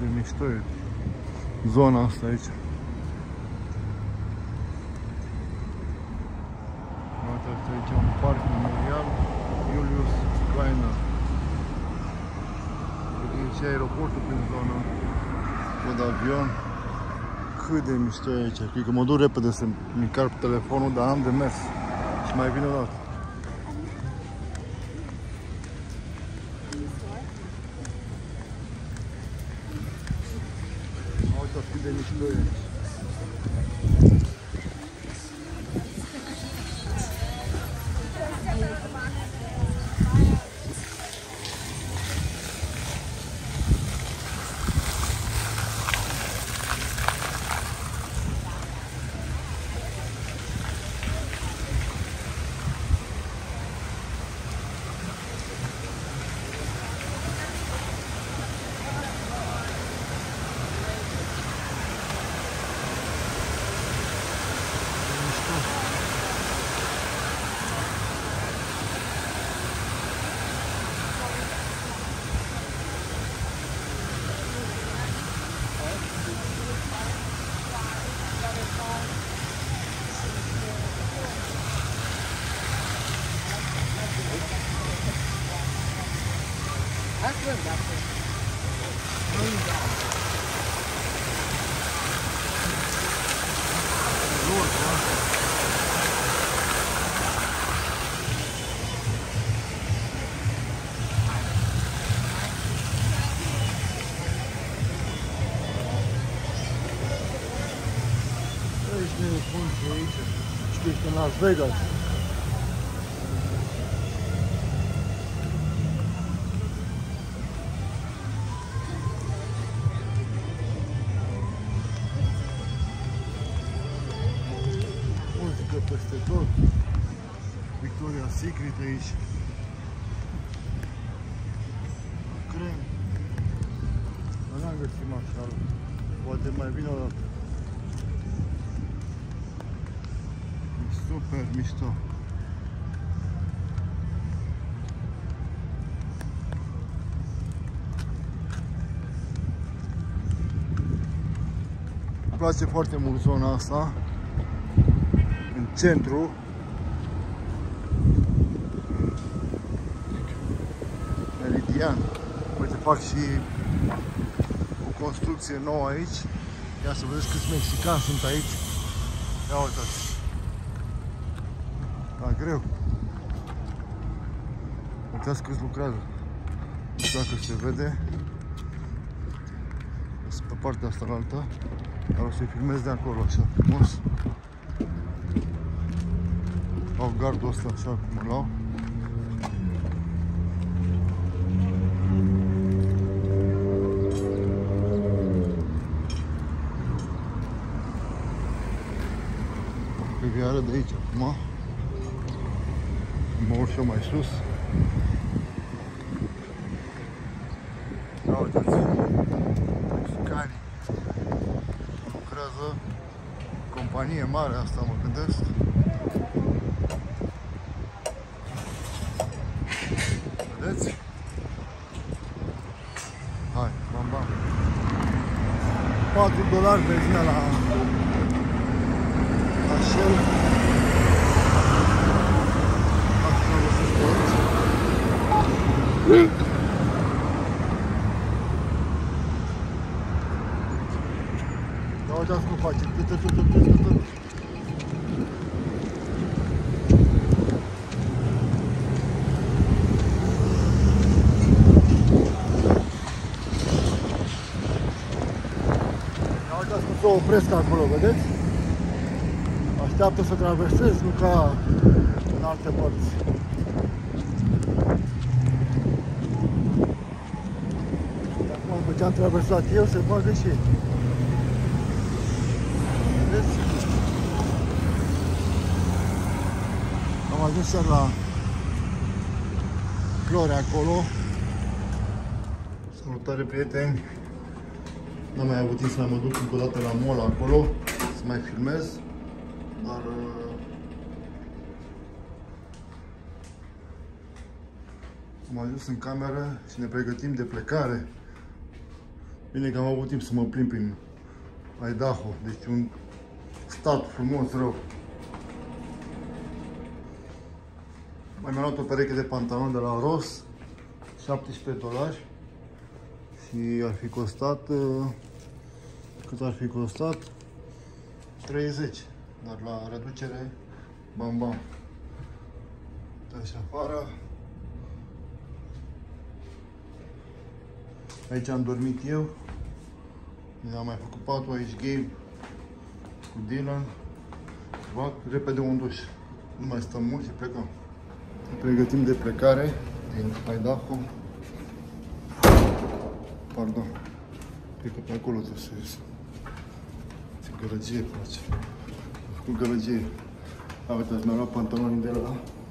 de mișto e zona asta aici. Uitați aici un parc memorial Julius Kleiner. E și aeroportul prin zona. Văd avion. Cât de mișto e aici. Cred că mă duc repede să-mi încarc telefonul, dar am de mers. Și mai vin o dată. Uitați cât de mișto e. Știi, ești în Las Vegas. Muzică peste tot. Victoria's Secret aici. Crem. N-am găsit așa. Poate mai vine o dată. Super mișto. Îmi place foarte mult zona asta. În centru. Meridian. Uite, fac și o construcție nouă aici. Ia să vedeți câți mexicani sunt aici. Ia uitați. Da, greu. Uitați câți lucrează. Nu știu dacă se vede. Sunt pe partea asta la alta. Dar o să-i filmez de acolo, așa, frumos. Au gardul ăsta așa cum îl au. Rivieră de aici acum. Mă urc și eu mai sus. Ia uitați, mexicanii lucrează, companie mare asta, mă gândesc. Vedeți? Hai, bam bam. $4 benzina la Shell. Da, uitați cum face. Da, uitați cum se opresc acolo, vedeți? Așteaptă să traversez, nu ca în alte părți. După ce am traversat eu, se bagă și ei. Vedeți? Am ajuns chiar la flori acolo. Salutare, prieteni! N-am mai avut timp să mă duc încă o dată la mall acolo, să mai filmez, dar am ajuns în cameră și ne pregătim de plecare. Bine că am avut timp să mă plimb prin Idaho, deci un stat frumos rău. Mai mi-am luat o pereche de pantaloni de la Ross, $17 și ar fi costat, cât ar fi costat? 30, dar la reducere, bam bam. Așa afară. Aici am dormit eu. Am mai făcut patul, aici Gabe cu Dylan. Fac repede un duș. Nu mai stăm mult și plecăm. Pregătim de plecare din Idaho. Pardon. Cred că pe acolo trebuie să ies. Ce gălăgie face. Am făcut gălăgie. Uite, mi-am luat pantalonii de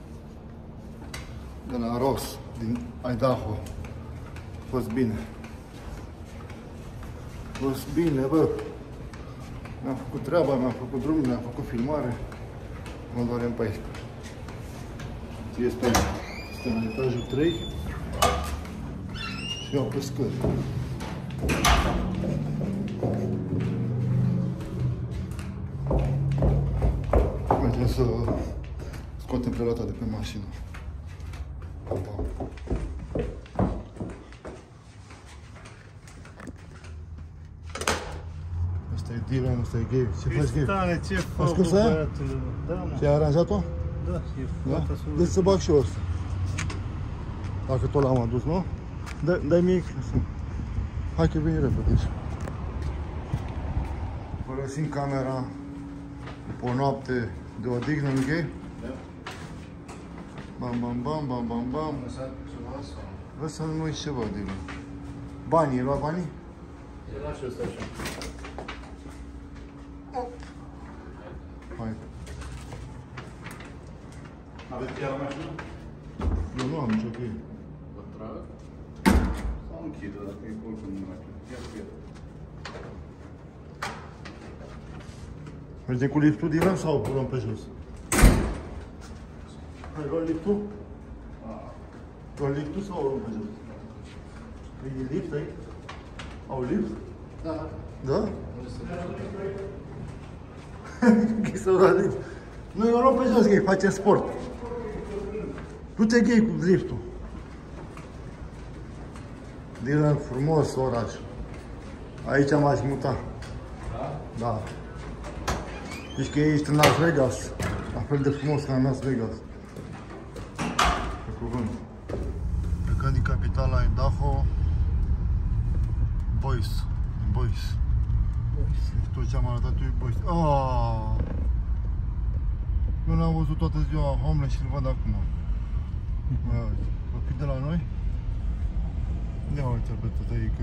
la Ross, din Idaho. A fost bine. A fost bine, bă. Mi-am făcut treaba, mi-am făcut drumul, mi-am făcut filmare. Mă doarem pe aici. Ies pe aici. Suntem în etajul 3. Și iau pe scări. Mergem să scoatem prelata de pe mașină. Asta e Dylan, asta e Gabe. Ce faci, Gabe? Tare, ce fac, băiatule? Da, mă. Ce ai aranjat-o? Da, e foarte absolut. Deci să bag și eu ăsta. Dacă tot l-am adus, nu? Dai mic. Hai că vine repede. Folosim camera pe o noapte de odihnă, nu Gabe? Da. Bam, bam, bam, bam, bam, bam. Vă să nu uiți ceva, Dylan. Banii, ai luat banii? E la și ăsta așa. Hai. Aveți chiar la mașină? Eu nu am nicio cheie. Vă trag? Sau închidă, dacă e oricum nu mai știu. Ia cu el. Mergem cu liftul, Dylan, sau o luăm pe jos? Hai, luăm liftul? Luăm liftul sau o luăm pe jos? E lift aici? Au lift? Da. Da? Să luăm lift. Noi o luăm pe jos, Gay, facem sport. Du-te, Gay, cu liftul. Dylan, frumos oraș. Aici m-aș muta. Da? Da. Deci că ești în Las Vegas. La fel de frumos ca în Las Vegas. Pe cuvânt. Plecând din capitala Idaho, Boise. Boise. Tot ce am arătat eu e Boise. Eu n-am văzut toată ziua homeless și îl văd acum. Va fi de la noi? Ia uite pe tătăică.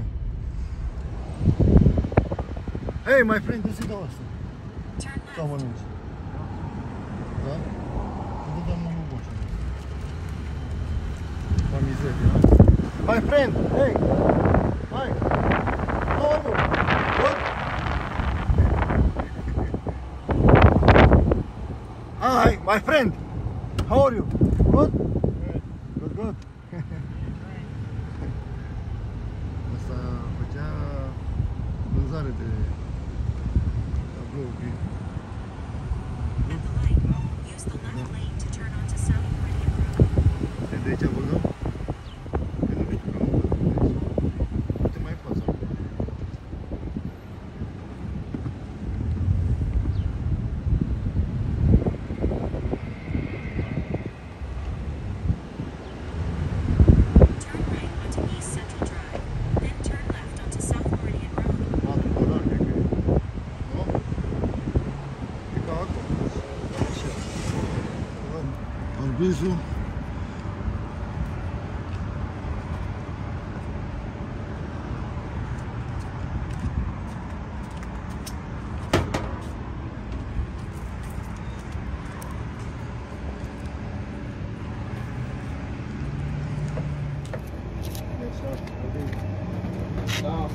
Hey, my friend, du-ți dau asta. Sau mănânci. Da? Nu dăm mă boșă. La mizerie. My friend, hey! Hi! How are you? Good? Hi, my friend! How are you? Good? Good, good. Asta făcea vânzare de tablouri. De aici vorbim? Eu nu știu că nu văd. Uite mai în fața. Arbizul. Da.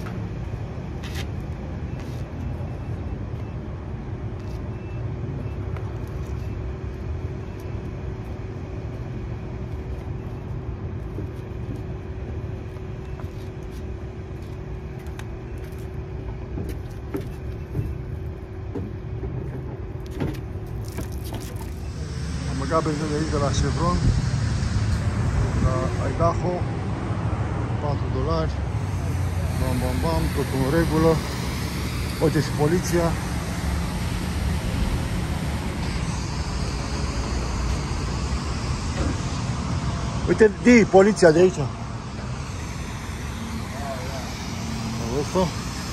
plecat benzină de aici de la Chevron, la Idaho, $4. Bam, bam, bam, totul în regulă. Uite și poliția. Uite, Di, poliția de aici. Auzi-o?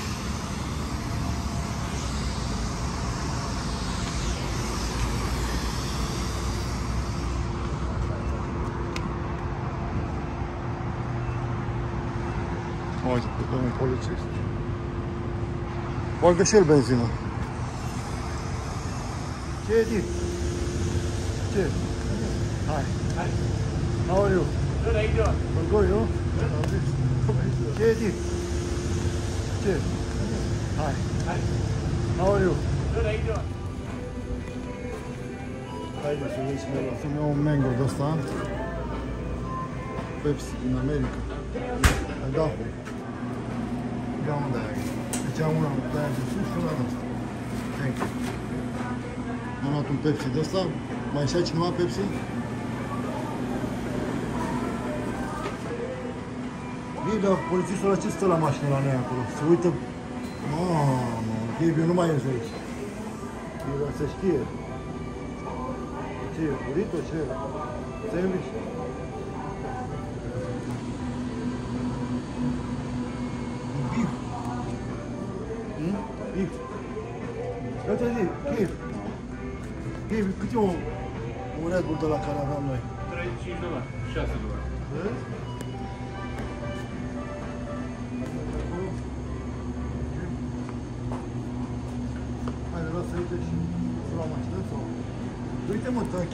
Uite, domnul polițist. Bagă și el benzină. Ce e, Di? Ce? Hai. How are you? Good, how you doing? I'm good, you? Ce e, Di? Ce? Hai. Hi. How are you? Good, how you doing? Haide să vezi, să-mi iau un mango de ăsta. Pepsi din America. Idaho. Ia unde ai? Deci am una de aia de sus și una de asta. Thank you. Am luat un Pepsi de ăsta. Mai știa cineva Pepsi? Bine, dar polițistul ăla ce stă la mașină la noi acolo? Se uită... Mamă, eu nu mai ies aici. El se știe. Ce e? Burrito? Ce e? Sandwich? Beef. Beef. Uite, beef. Beef, cât e un Red Bull de la care aveam noi? $35, $6. Vezi? Haide, lasă uite și să luăm mașină sau? Uite mă, Taki.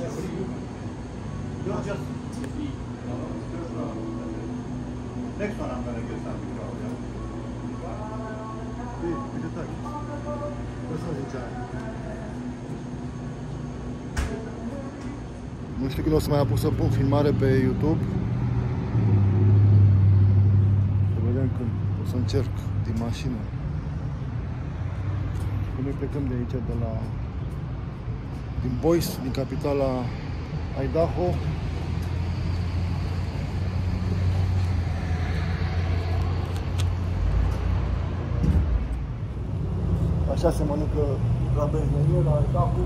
Next one I'm gonna get something from you. Uite, Taki. Ăsta zice aia. Nu știu când o să mai apuc să pun filmare pe YouTube. Să vedem când o să încerc din mașină. Când noi plecăm de aici, din Boise, din capitala Idaho. Așa se mănâncă la benzinărie, la Idaho.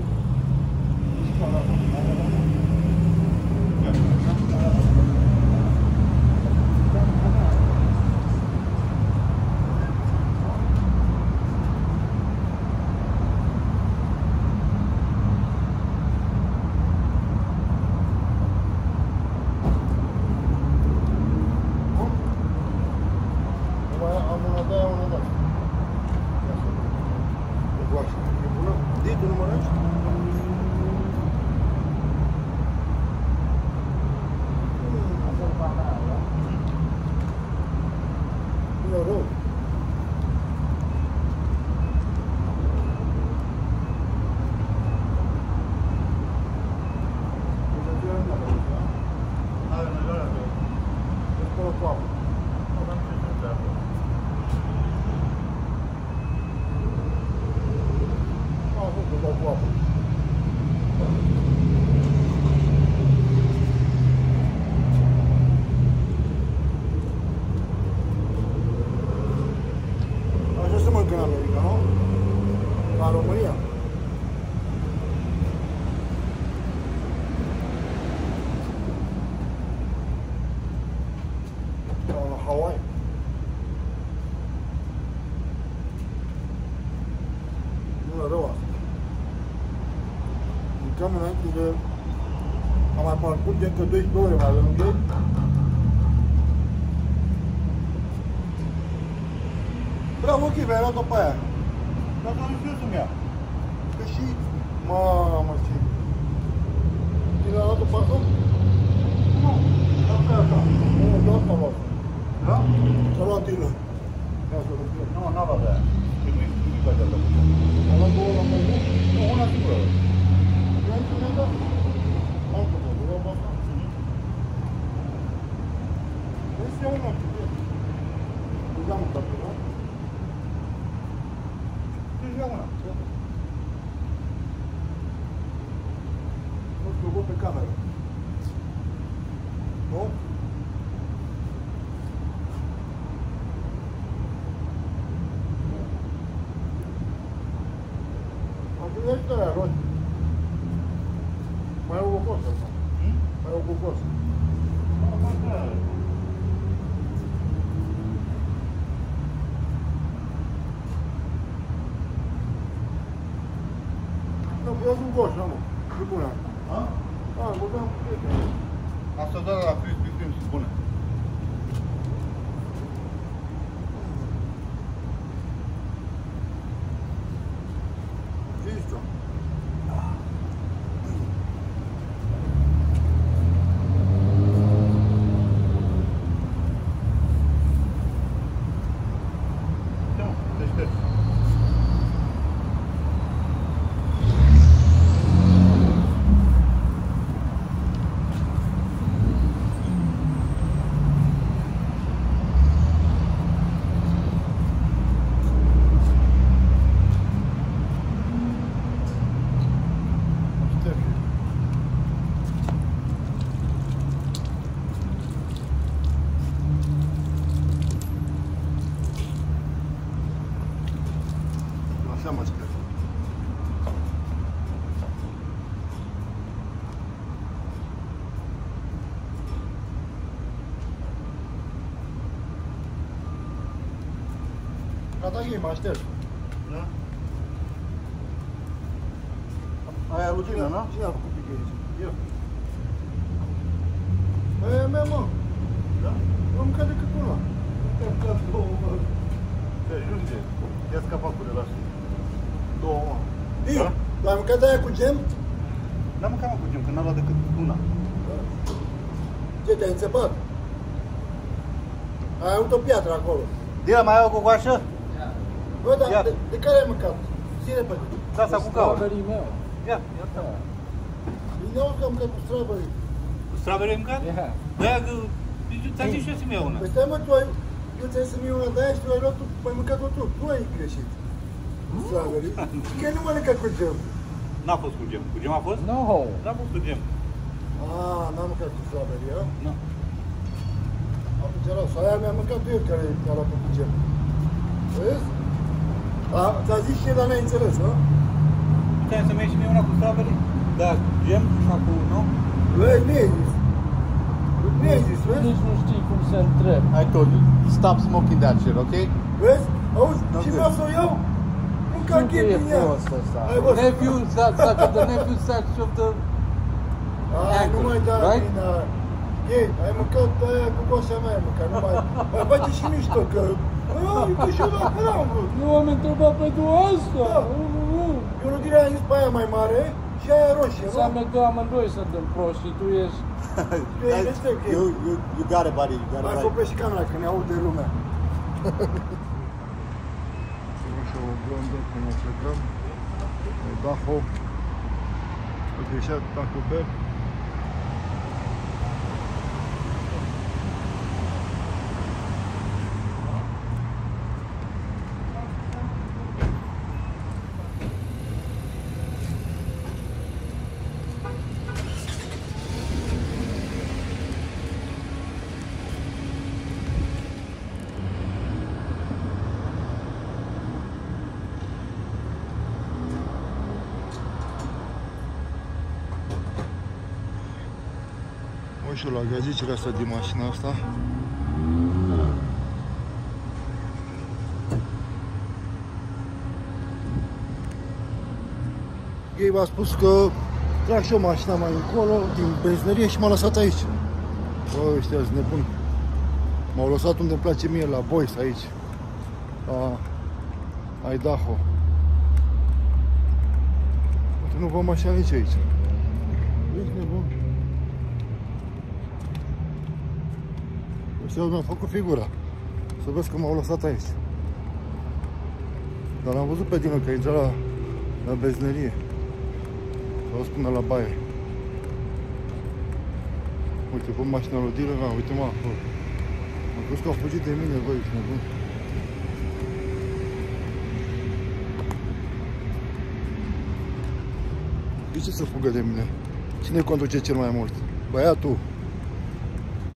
Așa se mănâncă în America, nu? Ca în România. Ca în Hawaii. Nu e rău asta. Mâncam înainte de... Am mai parcurs de încă 12 ore mai lângă ei. Bravo, ok, mi-ai luat-o pe aia. Dar nu știu să-mi ia. Că și... Mamă, ce... Tine a luat-o pe asta? Nu, asta e asta. Nu, doar s-a luat. Da? S-a luat tine. Nu, n-a luat de aia. Nu-i pe de-a luat. A luat două la mână? Nu, una singură. Eu am spune, da? Am făcut, vreau pe asta. Vrei să iau una? Deja am dat, da? Deci ia una. Nu știu, acolo pe cameră. Nu? Gândește aia, Rod. Mai au o cosă. Mai au o cosă. Nu, eu sunt goș, nu, mă. E bună. A? A, băgăm cu prieteni. Asta doar la Crispy Kreme sunt bune. Cistă. Da, deștept. Așa mă scrie. Gata, ei, mă aștept. Da? Aia e Lucina, nu? Cine a făcut pică aici? Eu. Aia e mea, mă. Da? Nu am mâncat decât una. Am mâncat două, mă. Se ajunge. Ia scapacul de la asta. Două, mă. Ei, Da? l-ai mâncat aia cu gem? N-am mâncat, mă, cu gem, că n-am luat decât una. Ce, te-ai înțepat? Ai avut o piatră acolo. Dila, mai ai o cocoașă? Bă, dar Ia. de care ai mâncat? Zi repede. Casa cu caua. Strawberry meu. Ia, ia ta. Bine auzi că am mâncat cu strawberry. Strawberry ai mâncat? Yeah. Da, că... Ți-am zis și eu să-mi iau una. Păi stai mă, tu ai... Eu ți-ai să-mi iau una de aia și tu ai luat, ai mâncat-o tu. Tu ai greșit. Strawberry. Că nu mănâncă cu gem. N-a fost cu gem. Cu gem a fost? No. N-a fost cu gem. N-am mâncat cu strawberry, a? Nu. Atunci era sau aia mi-a mâncat eu care a luat cu gem. Vezi? Ți-a zis și el, dar n-ai înțeles, nu? Puteai să-mi iei și mie una cu strawberry? Da, gem și acum, nu? Băi, nu i-ai zis. Nu i-ai zis, vezi? Nici nu știi cum se întreb. I told you, stop smoking that shit, ok? Vezi? Auzi? Nu Și cred. vreau să o iau? Nu ca Nu chip e din ea. prost ăsta. Hai, bă, Nephew, the nephew sex of the... nu mai da right? din aia. Ei, ai mâncat aia cu coșa mea, mâncat, nu mai face și mișto, că... Uite și eu dacă n-am vrut. Nu am întrebat pentru asta. Da. Eu nu direct am zis pe aia mai mare și aia roșie, nu? Înseamnă că amândoi suntem proști și tu ești... Tu ești deștept, Chei. You got it, buddy, you got Hai it să right. oprești și camera, că ne aude lumea. Așa o blondă, cum o plecăm. Daho. Uite, ieșea Taco Bell. Mă, și eu la gazicile astea din mașina asta. Ei v-a spus că trag și eu mașina mai încolo din benzinărie și m-a lăsat aici. Bă, ăștia sunt nebuni. M-au lăsat unde îmi place mie, la Boise, aici. La Idaho. Uite, nu văd mașina nici aici. Ești nebun. Ăștia mi-au făcut figura. Să vezi că m-au lăsat aici. Dar l-am văzut pe Dino că intra la benzinărie. Sau până la baie. Uite, văd mașina lui Dino, uite mă acolo. Am crezut că au fugit de mine, băi, ești nebun. De ce să fugă de mine? Cine conduce cel mai mult? Băiatul?